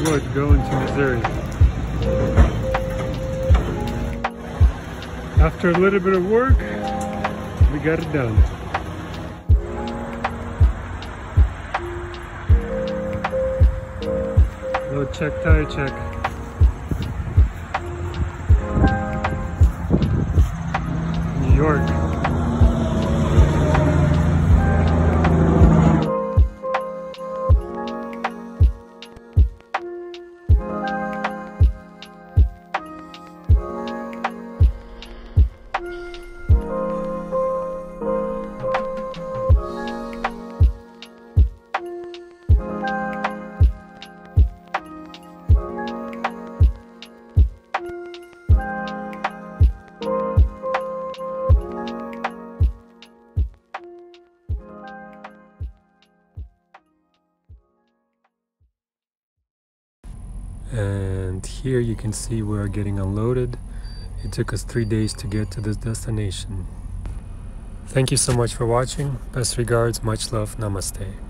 wood going to Missouri. After a little bit of work, we got it done. Little check, tire check. New York. And here you can see we're getting unloaded. It took us 3 days to get to this destination. Thank you so much for watching. Best regards, much love, namaste.